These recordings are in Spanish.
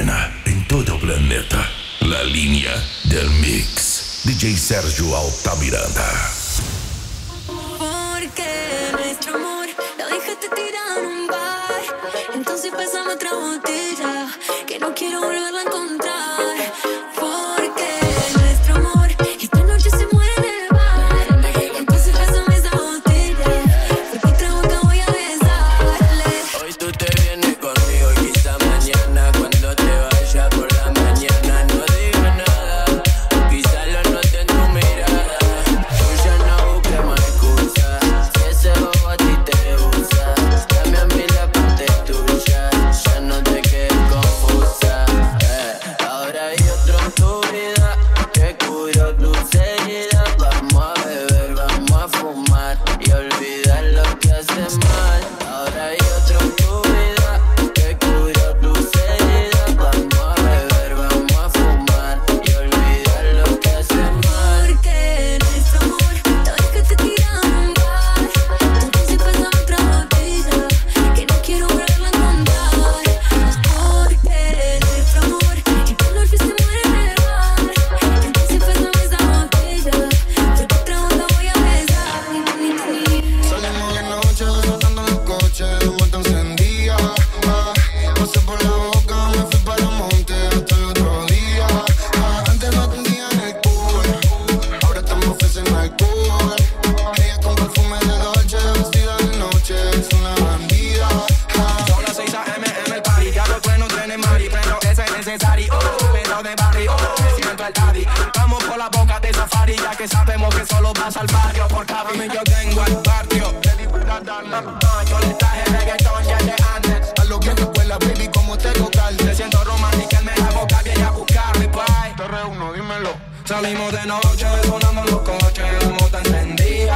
suena en todo planeta. La línea del mix. DJ Sergio Altamiranda. Porque nuestro amor lo dejaste tirado en un bar. Entonces pásame otra botella que no quiero volverla a encontrar. Porque nuestro amor esta noche se muere en el bar. Entonces pásame esa botella, porque otra boca voy a besarle. Hoy tú te vienes conmigo y quizá mañana cuando te vayas por la mañana no digas nada. Quizá lo note en tu mirada. Tú ya no busques más excusas. Si ese bobo a ti te usa, dame a mí la parte tuya. Ya no te quedes confusa. Ahora hay otro en tu vida que curó tu herida. Vamos a beber, vamos a fumar y olvidar lo que hace mal. Ahora hay otro en tu vida que curó tu herida. Vamos a beber, vamos a fumar y olvidar lo que hace mal. Porque nuestro amor lo dejaste tirado en un bar. Entonces pásame otra botella que no quiero volverla a encontrar. Porque nuestro amor esta noche se muere en el bar. Entonces pásame esa botella, porque otra boca voy a besar. Salimos de noche, disfrutando en el coche, la vuelta encendía. Pasé por la boca, me fui para el monte hasta el otro día. Antes no atendían el cool, ahora estamos ofreciendo alcohol. Ella con perfume de Dolce, vestida de noche, es una bandida. Son las 6 AM en el party, ya los truenos tienen mari, pero ese es necesario. Pero de barrio, me siento el daddy. Vamos por la boca de safari, ya que sabemos que solo vas al barrio. Por cada mí yo tengo el barrio. Yo le traje reggaetón ya de antes. A lo que escuela, baby, como te local. Me siento romántica, él me la boca, viene a buscarme, bye. Te reúno, dímelo. Salimos de noche, sonando los coches, la moto encendida.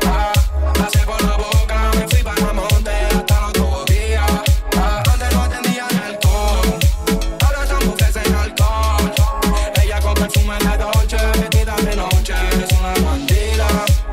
Pasé por la boca, me fui para el monte hasta el otro día. Antes no atendían alcohol, ahora están ofrecen alcohol. Ella con perfume de Dolce, vestida de noche, es una bandida.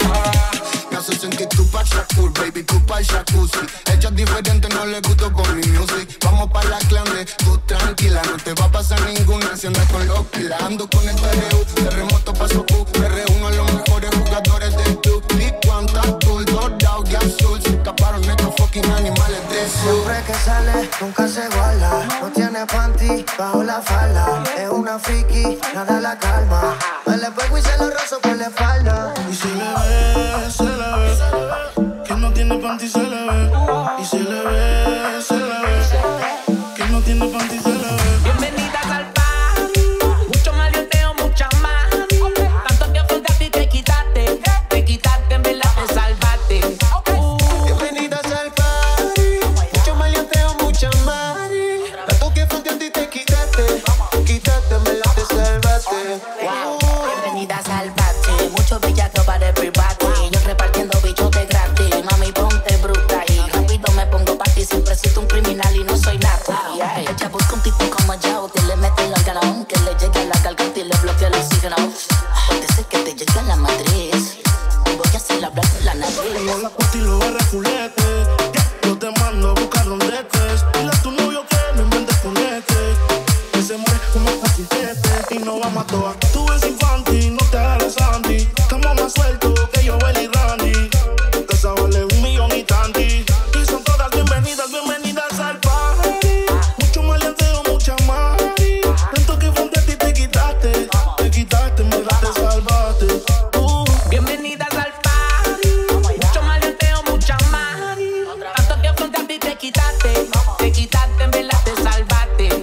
Me hace sentir tu pa' Shakur, baby, tu pa' jacuzzi. Ella es diferente, no le gusto con mi music. Vamos pa' la clan, tú tranquila, no te va a pasar ninguna si andas con los pilas. Ando con el TRU, terremoto paso Q. Me reúno a los mejores jugadores del club. Y cuánta azul, dorado y azul. Se escaparon estos fucking animales de sur. Siempre que sale, nunca se iguala. No tiene panty bajo la falda. Es una friki, nada la calma. Me le pego y se lo rozo por la espalda. Y se le ve, se le ve, que no tiene panty se le ve. Y se le ve, se le ve, que no tiene panty se le ve. Bienvenidas al party, mucho maleanteo, mucha más. Tanto que afrontaste y te quitaste, en verdad te salvaste. Bienvenidas al party. Mucho maleanteo, mucha más. Tanto que fronteaste y te quitaste, me la te salvaste. Bienvenidas al party, mucho bellaco para everybody. Yo repartiendo bichos de gratis, mami ponte bruta y rápido me pongo pa' ti. Siempre siento un criminal y no soy nada. Ella busca un tipo como yo, que le mete al galón, que le llegue a la garganta y le bloquea el oxígeno. Puede ser que te llegue a la matriz, voy a hacer hablar con la nariz. Tengo la estilo de refulete, yo te mando a buscar rondetes. Dile a tu novio que no inventes conete, que se muere como un paquete. Y no vamos a toa, tú eres infantil, no te hagas Andy. Estamos más sueltos que yo, Belly Randy. Te vale 1 millón y tanti. Y son todas bienvenidas, bienvenidas al party. Mucho maleanteo, mucha más. Tanto que frente a ti te quitaste, me la te salvaste. Bienvenidas al party, mucho maleanteo, mucha más. Tanto que afrontaste y te quitaste, en verdad te salvaste.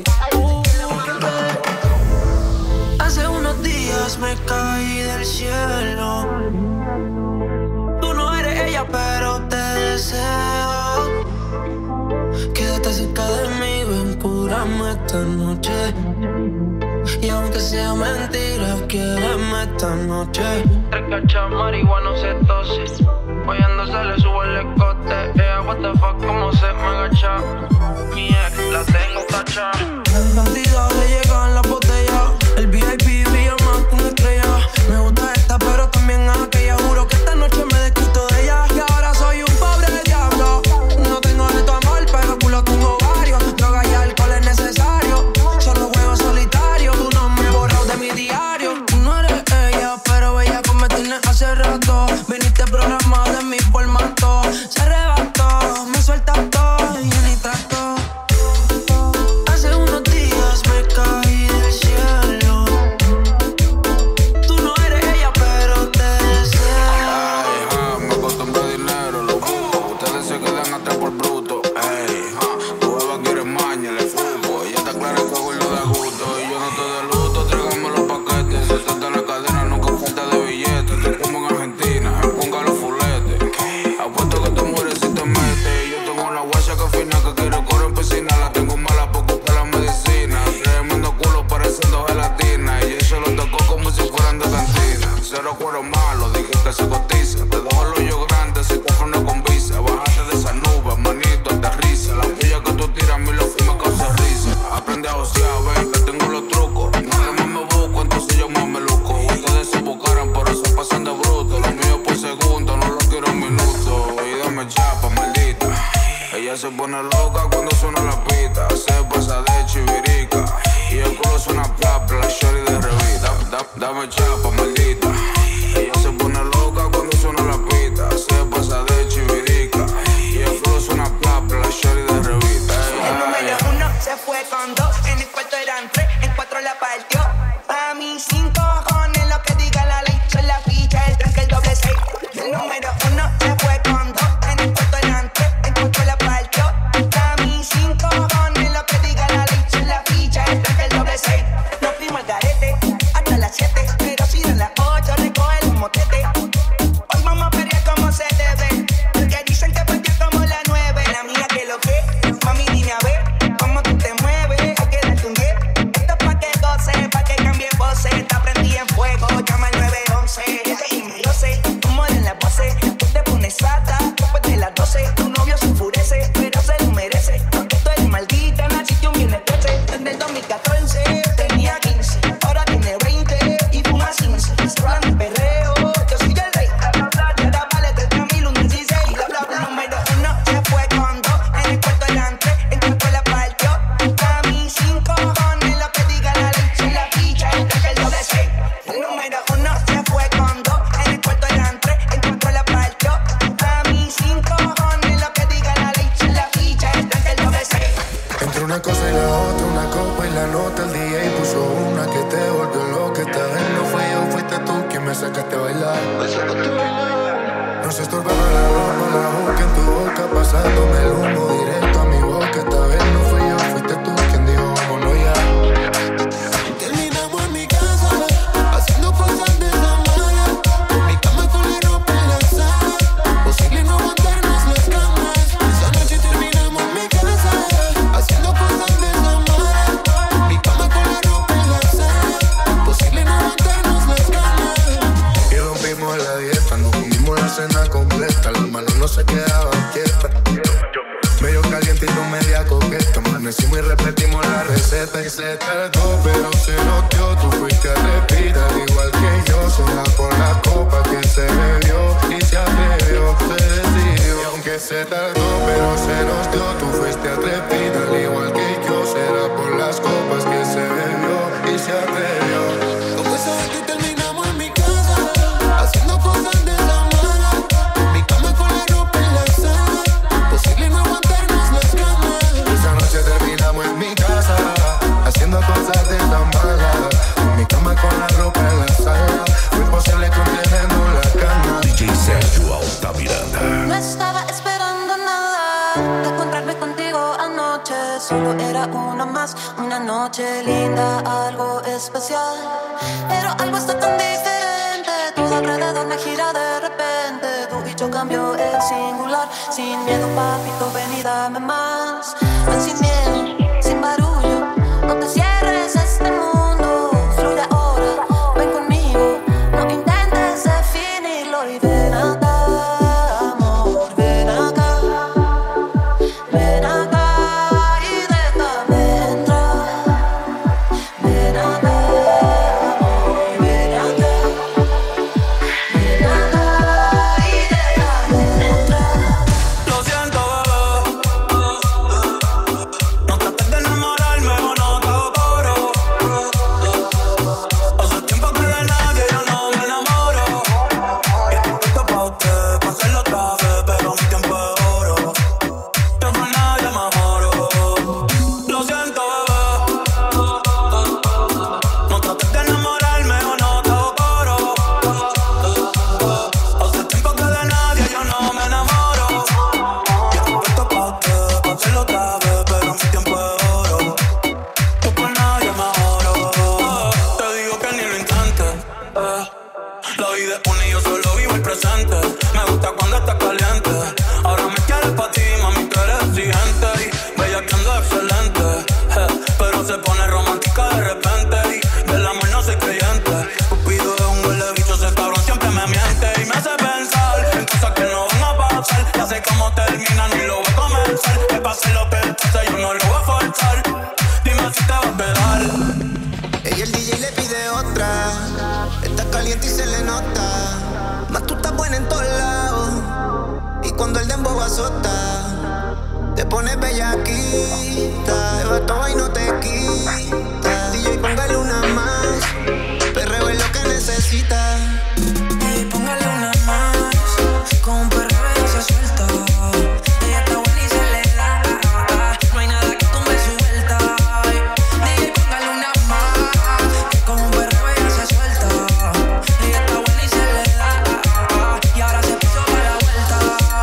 Hace unos días me caí del cielo. Tú no eres ella, pero te deseo. Quédate cerca de mí, ven, cúrame esta noche. Y aunque sea mentira, quiéreme esta noche. 3 cachas, marihuana, se tose. Oyendo se le sube el escote. What the fuck, cómo se me agacha. Mi ex, la tengo tacha. Cantidades llegan las botellas. El VIP brilla más que una estrella. Me gusta esta, pero también aquella. Juro que esta noche me desquito de ella. Y ahora soy un pobre diablo. No tengo de tu amor, pero culo tengo varios. Droga y alcohol es necesario. Solo loca cuando suena la pita. Se pasa de chivirica y el culo suena plap, la shorty de revista. Dame chapa, maldita. Ella se pone loca cuando suena la pita. Se pasa de chivirica y el culo suena plap, la shorty de revista. El número 1 se fue con 2, en el cuarto eran 3, en 4 la partió. A mí 5 cojones lo que diga la ley, son la ficha, el tranque, el doble 6. El número 1 se fue con 2, en el cuarto eran 3, en 4 la partió. A mí 5 cojones lo que diga la ley, son la ficha, el tranque, el doble 6. Nos fuimos al garete hasta las 7, pero si dan las 8 recoge el motete. Hoy vamos a pelear como se debe, porque dicen que partió como la 9. La mía que lo que, mami dime a ver cómo tú te mueves, hay que darte un 10. Esto es pa' que goce, pa' que cambie voces. Está prendida en fuego, llama al 911. Y yo sé cómo eran las voces. Tú te pones sata después de las 12. Tu novio se enfurece, pero se lo merece. Porque tú eres maldita, naciste un viernes 13. Desde el 2014 tenía 15, ahora tiene 20 y fuma 15. Se hablan de perreo, yo soy el rey. Y ahora vale 30.000, un 16. Bla, bla, bla. Número 1 se fue con 2, en el cuarto eran 3, en 4 la partió. A mí 5 cojones lo que diga la ley, soy la ficha, el tranque, el doble 6. El número 1 se fue con 2, en el cuarto eran 3, en 4 la partió. A mí 5 cojones lo que diga la ley, soy la ficha, el tranque, el doble 6. Entre una cosa y la otra, una copa y la nota, el DJ puso una que te volvió loca. Esta vez no fui yo, fuiste tú quien me sacaste a bailar. No se estorbaba la ropa, la boca en tu boca, pasándome el humo directo a mi boca. Esta vez no fui yo, fuiste tú quien dijo vámonos ya. Terminamos en mi casa, haciendo cosas de esa mala. En mi cama con la ropa en la sala, posible no aguantarnos las camas. Esa noche terminamos en mi casa, haciendo cosas de esa mala. En mi cama con la ropa en la sala, posible no aguantarnos las camas. Y rompimos la dieta, nos comimos la cena completa. Las manos no se quedaban quietas. Medio caliente y no media coqueta. Amanecimos y repetimos la receta. Y se tardó, pero se notió. Tú fuiste a respirar igual que yo. Será por la copa que se bebió y se atrevió, se decidió. Y aunque se tardó, pero se nos dio. Tú fuiste a respirar igual que yo. Será por las copas que se bebió y se atrevió. Como esa vez que terminamos en mi casa, haciendo cosas de esa mala. Mi cama con la ropa en la sala, posible no aguantarnos las camas. Esa noche terminamos en mi casa, haciendo cosas de esa mala. Mi cama con la ropa en la sala, fue imposible contenernos la cama. DJ Sergio Altamiranda. No estaba esperando nada de encontrarme contigo anoche. Solo era una más, una noche linda, algo especial. Pero algo está tan diferente, todo alrededor me gira de repente. Tú y yo cambio el singular, sin miedo papito, ven y dame más. Ven sin miedo, sin barullo, no te cierres a este mundo. Fluye ahora, ven conmigo, no intentes definirlo y ven acá. Lo siento, bebé. pones bellaquita, te va todo y no te quita. DJ, póngale una más, perreo es lo que necesita. DJ, póngale una más, con un perreo ella se suelta. Ella está buena y se le da, no hay nada que tumbe su vuelta. DJ, póngale una más, que con un perreo ella se suelta. Ella está buena y se le da, y ahora se puso para la vuelta.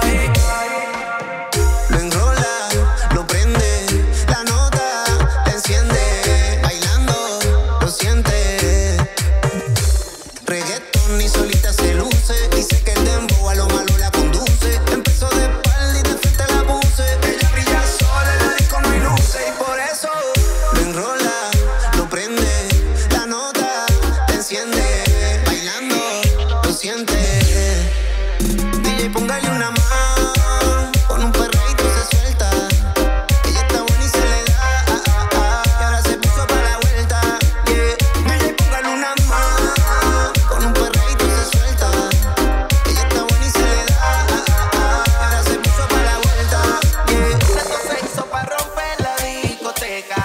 Lo enrola, lo prende, la nota te enciende. Bailando, lo siente. Reggaeton y solita se luce. Dice que el dembow a lo malo la conduce. Empezó de espalda y de frente la puse. Ella brilla sola, en la disco no hay luces. Y por eso lo enrola, lo prende, la nota te enciende. Bailando, lo siente. DJ, póngale una más. Con un perreíto se suelta. Ella está buena y se le da, y ahora se puso para la vuelta, yeah. DJ, póngale una más. Con un perreíto se suelta. Ella está buena y se le da, y ahora se puso para la vuelta, yeah. Esto se hizo pa' romper la discoteca.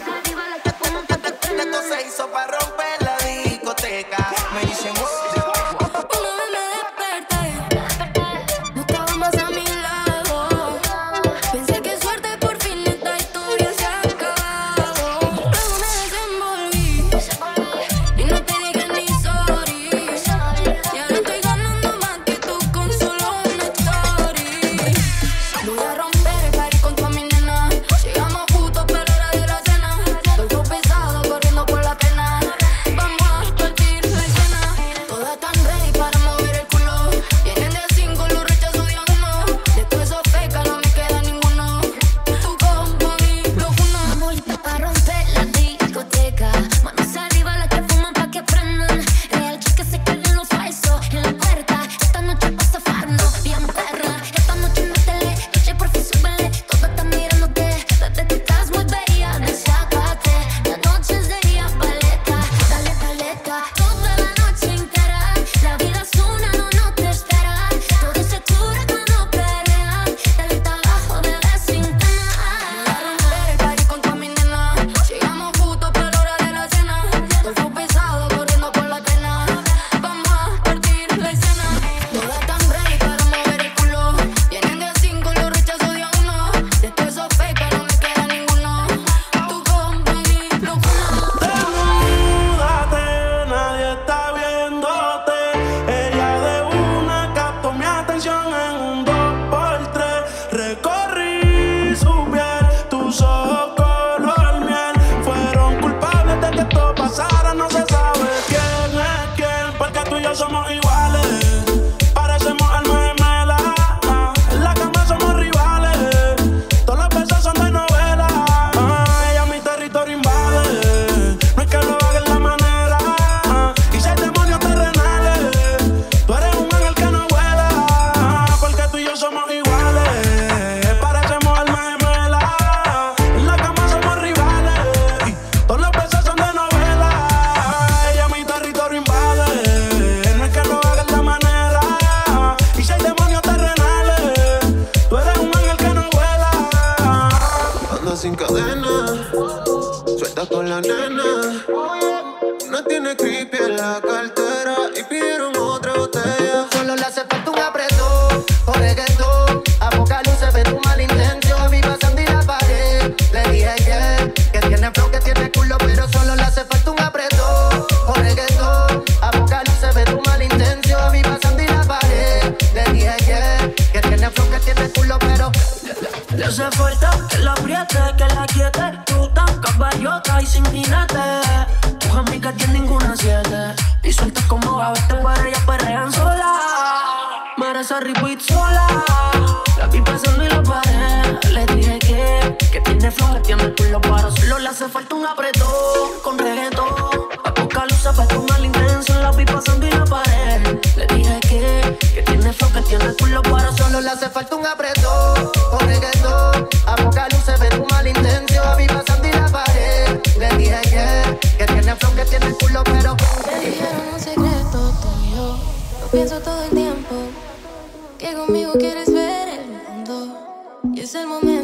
Esto se hizo pa' romper la discoteca. Me dicen, wow. Una vez me desperté, no estaba más a mi lado. Pensé que suerte, por fin esta historia se ha acabado. Luego me desenvolví y no te dije ni sorry. Y ahora estoy ganando más que tú con solo una story. Voy a romper el party con toda mi nena. Llegamos justo pero hora de la cena. Todo pesado corriendo por la pena. Vamos a partir la escena. Todas tan ready para mover el culo. Vienen de 5, los rechazo de 1. De todo eso feca no me queda ninguno. Tu combo y lo uno. Vamos pa' romper la discoteca. Manos arriba las que fuman pa' que prendan. Real que se queden los falsos en la puerta. Esta noche pa' zafarnos bien perra. Esta noche métele, DJ por fin súbele. Todos están mirándote, bebé tú estás muy bella. Desácate, la noche es de ella, paleta. Dale paleta, toda la noche entera. La vida es una, no te espera. Todo se cura cuando pelean. Dale hasta abajo, bebé sin pena. Voy a romper el party con toda mi nena. Llegamos justo pero hora de la cena. Todo pesado corriendo por la pena. Vamos a partir la escena. Todas tan ready para mover el culo. Vienen de 5, los rechazo de 1. De todo eso feca no me queda ninguno. Tu combo y lo uno. Desnúdate, nadie está viéndote. Ella de una captó mi atención en un 2x3. Recorrí su piel, tus ojos color miel. Fueron culpables de que esto pasara. No se sabe quién es quién, porque tú y yo somos iguales. Parecemos almas gemelas. En la cama somos rivales. Todos los besos son de novela. Ella mi territorio invade. No es que lo haga en la manera. Y si hay demonios terrenales, tú eres un ángel que no vuela. Porque tú y yo somos iguales. Parecemos almas gemelas. En la cama somos rivales. Todos los besos son de novela. Ella mi territorio invade. No es que lo haga en la manera. Y si hay demonios terrenales, tú eres un ángel que no vuela. Anda sin cadena, suelta con la nena. No tiene creepy en la cartera y pidieron otra botella. Solo le hace falta un apretón, con reggaetón. A poca luz se ve tu mala intención. Vi pasando y la pared. Le dije que tiene flow, que tiene culo, pero solo le hace falta un apretón, con reggaetón. A poca luz se ve tu mala intención. Vi pasando y la pared. Le dije que tiene flow, que tiene culo, pero Le hace falta que la apriete, que la quiete. Tú tan caballota y sin jinete. Tus amigas tienen ninguna 7. Y sueltas como gavete, pero ellas perrean sola. Merece repeat sola. La vi pasando y la paré. Le dije que tiene flow, que tiene culo, pero solo le hace falta un apretón con reggaetón. A poca luz se ve tu mala intención. La vi pasando y la paré. Le dije que tiene flow, que tiene culo, pero solo le hace falta un apretón, con reggaetón. A poca luz se ve tu mala intención. Vi pasando y la pared. Le dije que tiene flow, que tiene culo, pero Me dijeron un secreto tuyo. Lo pienso todo el tiempo. Que conmigo quieres ver el mundo. Y es el momento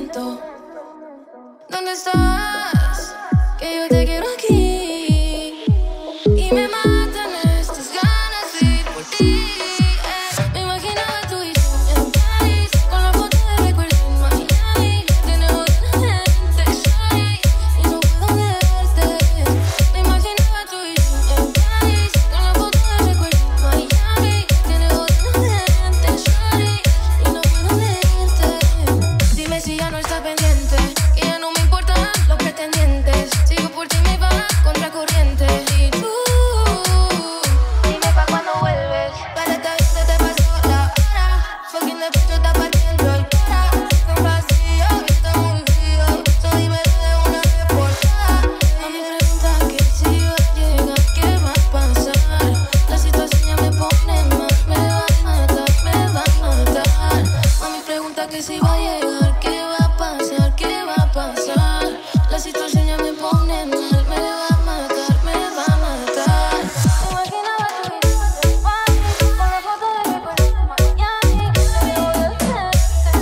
momento. ¿Dónde estás? Que yo te quiero aquí. Y me matan estas ganas de ir por ti. Me imaginaba tú y yo en París, con la foto de recuerdo en Miami. Tenemos una gente shawty y no puedo verte. Me imaginaba tú y yo en París, con la foto de recuerdo en Miami. Tenemos una gente shawty y no puedo verte. Dime si ya no estás pendiente, que ya no me importan los pretendientes. Sigo por ti, me va contra corriente. Y tú, dime pa' cuando vuelves. Para esta vez se te pasó la hora. Fucking de pecho está partiendo el cara. Con vacío, está muy frío. So dímelo de una vez por todas. Mami pregunta que si va a llegar, qué va a pasar. La situación ya me pone mal, me va a matar, me va a matar. Mami pregunta que si va a llegar, qué va a pasar, qué va a pasar. La situación ya me pone mal, me va a matar, me va a matar. Me imaginaba tú y yo en París, con la foto de recuerdo en Miami. Me voy a verte,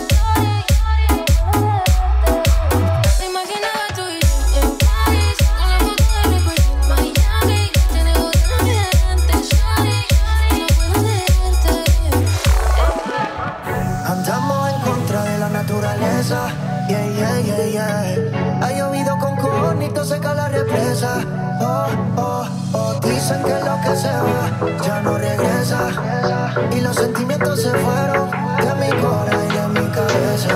me imaginaba tú y yo en París, con la foto de recuerdo en Miami. Tienes otra gente, shawty, y no puedo verte. Andamos en contra de la naturaleza. Yeah, yeah, yeah, yeah. Ha llovido con conito, seca la represa. Oh, oh, oh. Dicen que lo que se va ya no regresa. Y los sentimientos se fueron de mi corazón y de mi cabeza.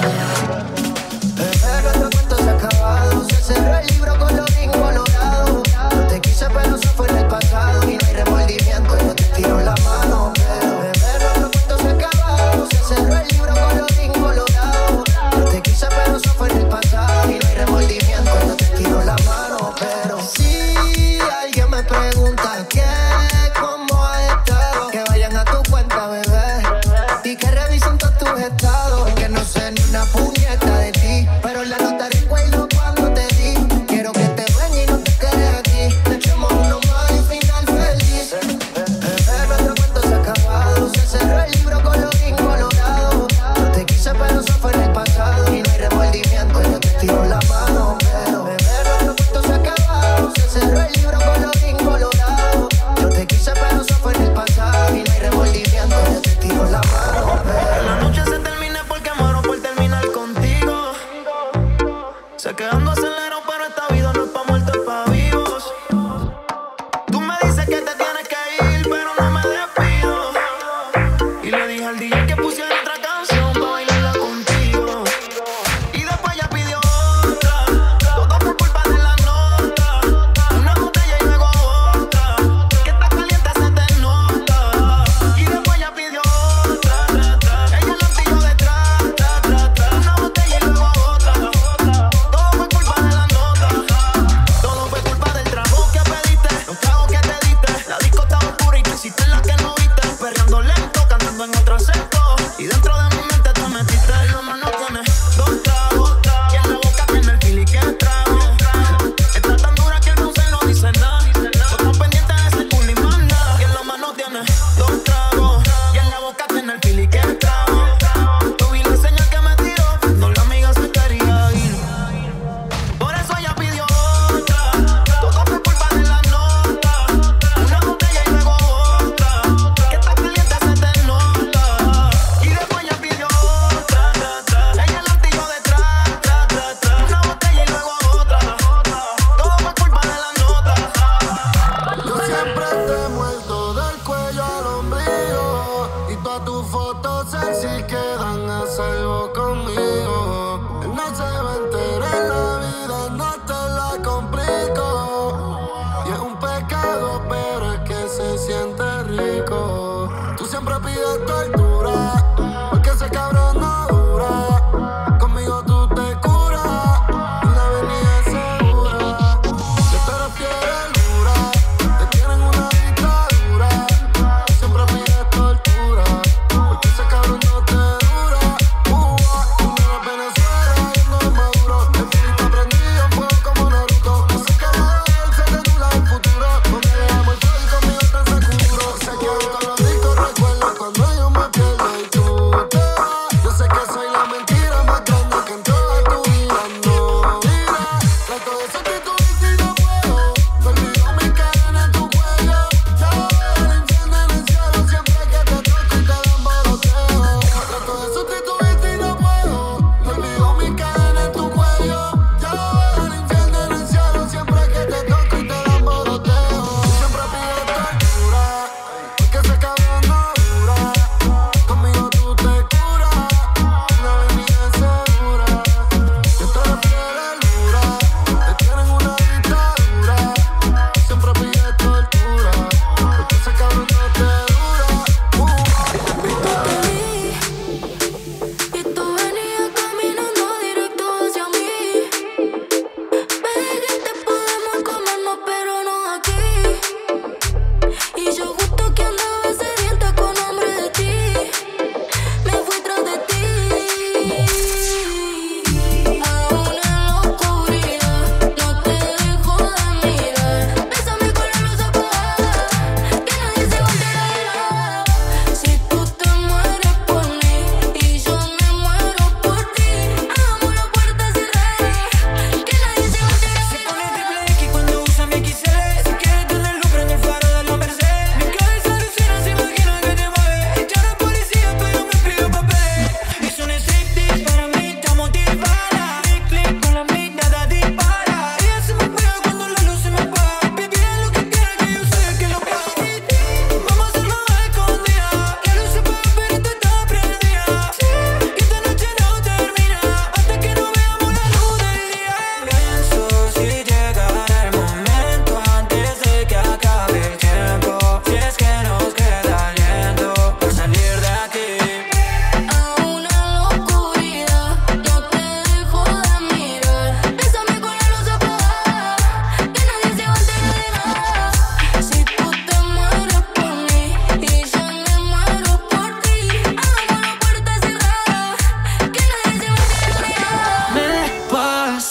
Nuestro cuento se ha acabado. Se cerró el libro con los incolorados. No te quise pero eso fue en el pasado. Y no hay remordimiento, yo te tiro la mano. Pero nuestro cuento se ha acabado. Se cerró el libro con los incolorados. No te quise pero eso fue en el pasado. Y no hay remordimiento, yo te tiro la mano. Pero si alguien me pregunta qué, cómo has estado, que vayan a tu cuenta, bebé, y que revisen todos tus estados. Que no sé ni una puñeta de ti, pero la nota recuerdo cuando te di. Quiero que te ven y no te quedes aquí. Te echemos uno más y final feliz. Nuestro cuento se ha acabado. Se cerró el libro con los incolorados. No te quise pero eso fue en el pasado. Y no hay remordimiento, yo te tiro la mano. Pero nuestro cuento se ha acabado. Se cerró el libro con los incolorados. Yo te quise pero eso fue en el pasado. Y no hay remordimiento, yo te tiro la mano. La noche se termina porque muero por terminar contigo. Sé que ando acelero, pero esta vida no es pa' muertos, es pa' vivos. Tú me dices que te tienes que ir, pero no me despido. Y le dije al DJ que pusiera otra canción pa' bailarla contigo. Y después ya pidió otra, todo por culpa de la nota. Una botella y luego otra, que está caliente se te nota. Y después ya pidió otra, ella la pilló detrás, una botella y luego otra. Todo fue culpa de la nota, todo fue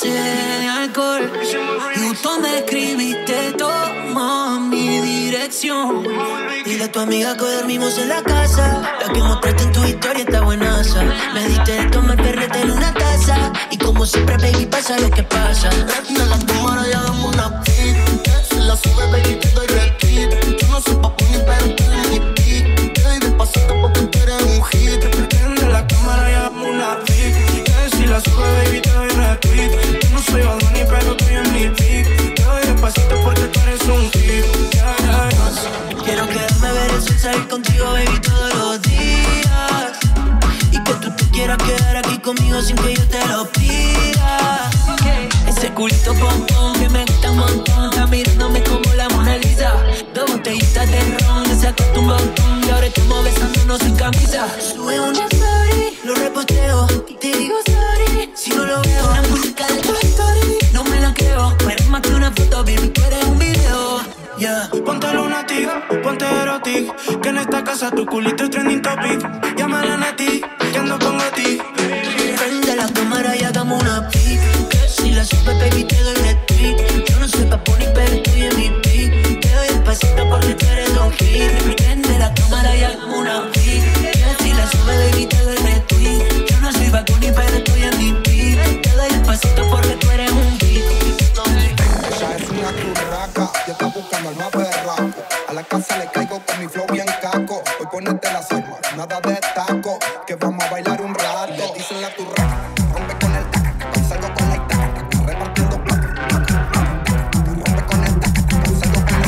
base de alcohol. Y justo me escribiste, toma mi dirección. Dile a tu amiga que dormimos en la casa. La que mostraste en tu historia está buenaza. Me diste de tomar perrete en una taza. Y como siempre, baby, pasa lo que pasa. Prende la cámara y hagamos una pic. Si la sube, baby, te doy retweet. Yo no soy papu ni pero tú eres mi pic. Te doy despacito porque tú eres un hit. Prende la cámara y hagamos una pic. Si la sube, baby, te doy retweet. Yo no soy Bad Bunny, pero estoy en mi pic. Te doy despacito porque tú eres un hit. Quiero quedarme a ver el sol salir contigo, baby, todos los días. Y que tú te quieras quedar aquí conmigo sin que yo te lo pida. Ese culito pompón que me gusta un montón. Está mirándome como la Mona Lisa. Dos botellitas de ron, me sacaste un montón. Y ahora estamos besándonos sin camisa. Sube una story, lo reposteo y te digo sorry si no lo veo. La música de tu story, no me la creo. Pero más que una foto, baby, tú eres un video. Yeah. Ponte lunatic, ponte erotic. Que en esta casa tu culito es trending topic. Llámala a Nati, que ando con Goti. Prende la cámara y hagamos una pic. Que si la sube, baby, te doy retweet. Yo no soy Bad Bunny, pero estoy en mi pic. Te doy despacito porque tú eres un hit. Prende la cámara y hagamos una pic. Que si la sube, baby, te doy retweet. Yo no soy Bad Bunny, pero estoy en mi pic. Te doy despacito porque tú eres un hit. Ella es una turraca y está buscando al más berraco. A la casa le caigo con mi flow bien caco. Hoy ponete las armas, nada de taco. Que vamos a bailar un rato. Le dicen la turraca, rompe con el taca. Salgo con la itaca, repartiendo placa. Rompe con el taca, salgo con la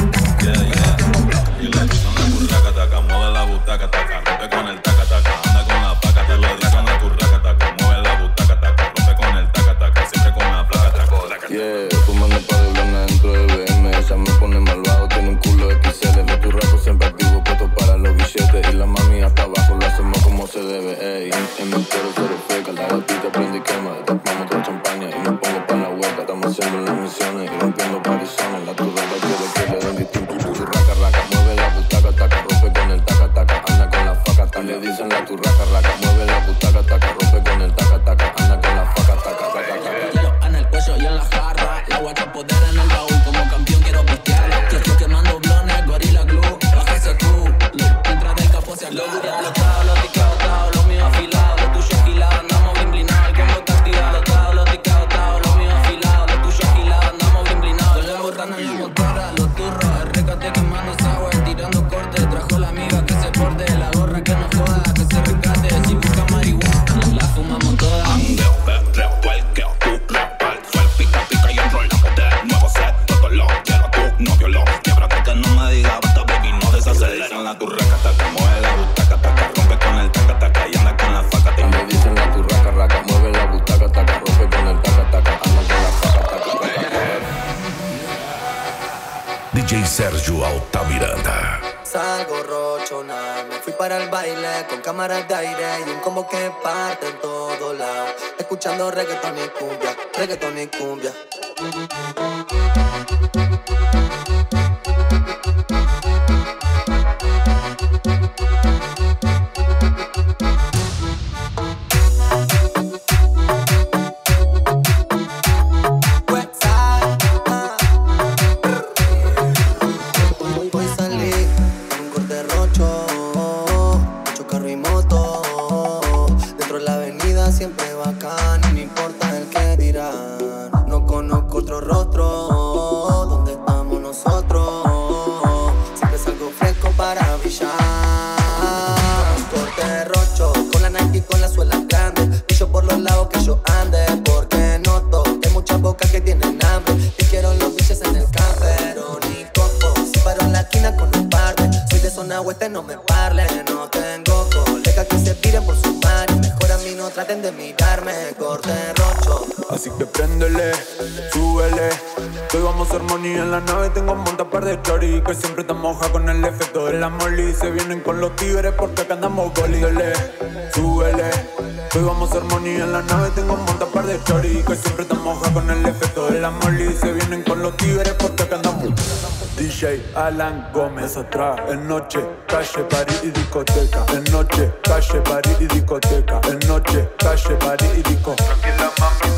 itaca. Y la dicen la turraca, taca. Mueve la butaca, taca. Rompe con el taca, taca. Anda con la paca, te lo dicen la turraca, taca. Mueve la butaca, taca. Rompe con el taca, taca. Siempre con la placa, taca. Yeah, fumando pa' de blona dentro de BM. Esa me pone malvado, tiene un culo XL. Mi turraco siempre activo, puesto para los billetes. Y la mami hasta abajo, lo hacemos como se debe. Ey, en mi cuero cero feca, la gatita prende y quema. Tapamos otra champaña y me pongo pa' la hueca. Estamos haciendo las misiones y rompiendo parizones. La turraca quiere que le den distinto. Turraca, raca, mueve la butaca, taca. Rompe con el taca, taca. Anda con la faca, taca. Le dicen la turraca, raca. Mueve la butaca, taca. Rompe con el taca, taca. Anda con la faca, taca, taca, taca. En el cuello y en la jarra. La guacha poder en el baúl. Como campeón quiero pistear. Que estoy quemando blones, Gorilla Glue. Bájese tú. Mientras del capó se aclara. Los trados, los tiqueos, trados. Los míos afilados. Los tuyos agilados. Andamos bien blinados. El combo está activado. Los trados, los tiqueos, trados. Los míos afilados. Los tuyos agilados. Andamos bien blinados. Con la botana en la motora. Los turros. El recate quemando agua. Tirando corte. Trajo la amiga que se porte. La gorra que no joda. Que se rescate. Si busca marihuana. La fumamos toda. Andeo, perreo, tuerqueo, tu rapa, el suelo, pica, pica y enrollamos de nuevo set. Todo lo quiero a tu novio, lo quiebrate que no me diga basta, baby, no desaceleren la turraca, taca, mueve la butaca, taca, rompe con el taca, taca y anda con la faca. Le dicen la turraca, raca, mueve la butaca, taca, rompe con el taca, taca, anda con la faca, taca, taca. DJ Sergio Altamiranda. Salgo rochona, me fui para el baile con cámaras de aire y un combo que parte en todo lado. Escuchando reggaetón y cumbia, reggaetón y cumbia. No me parle, no tengo colega que se tiren por su mar. Mejor a mí no traten de mirarme, corte rocho. Así que préndele, súbele. Hoy vamos a hacer money en la nave. Tengo un montón par de chori que siempre te moja con el efecto de la molly. Se vienen con los tigres porque acá andamos boli. Dele, súbele. Hoy vamos a hacer money en la nave. Tengo un montón par de chori que siempre te moja con el efecto de la molly. Se vienen con los tigres porque acá andamos. DJ Alan Gómez atrás. En noche, calle, party y discoteca. En noche, calle, party y discoteca. En noche, calle, party y discoteca. Tranquila mami que hoy vamos para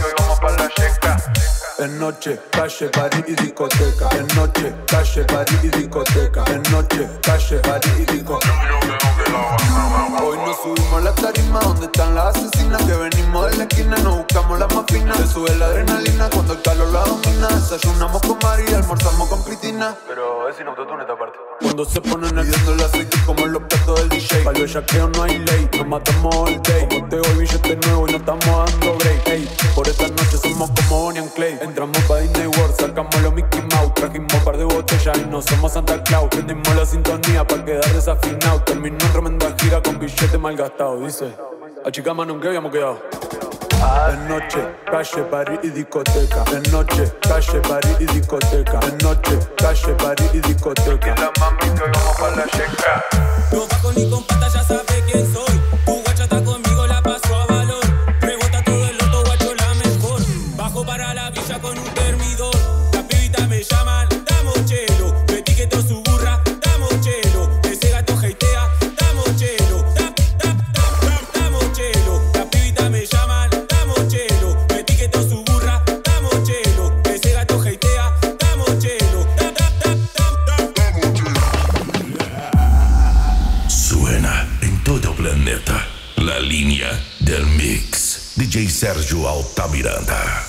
pa' la checa. Es noche, calle, party y discoteca. Es noche, calle, party y discoteca. Es noche, calle, party y discoteca. Hoy nos subimos a la tarima donde están las asesinas. Que venimos de la esquina, nos buscamos la más fina. Se sube la adrenalina cuando el calor la domina. Desayunamos con María, almorzamos con Cristina. Pero es sin autotune esta parte. Cuando se ponen hirviendo el aceite como en los platos del DJ. Para el bellaqueo no hay ley, nos matamos all day. Como te doy billete nuevo y no estamos dando break. Ey, por esta noche somos como Bonnie and Clay. Entramos pa' Disney World, sacamos los Mickey Mouse. Trajimos un par de botellas y no somos Santa Claus. Prendimos la sintonía pa' quedar desafinado. Terminó en tremenda gira con billete mal gastado. Dice, achicamos en que habíamos quedado. Es noche, calle, party y discoteca. Es noche, calle, party y discoteca. Es noche, calle, party y discoteca. Y la mami que hoy vamos pa' la checa. No bajo ni con pata, ya sabe quién soy. Tu guacha está conmigo, la paso a valor. Rebota todo el loto, guacho, la mejor. Bajo para la villa con un termidor. Las pibitas me llaman, damos chelo. Me etiquetó su burra, damos chelo. Ese gato heitea, damos chelo. Damos chelo. Las pibitas me llaman. Planeta, la línea del mix. DJ Sérgio Altamiranda.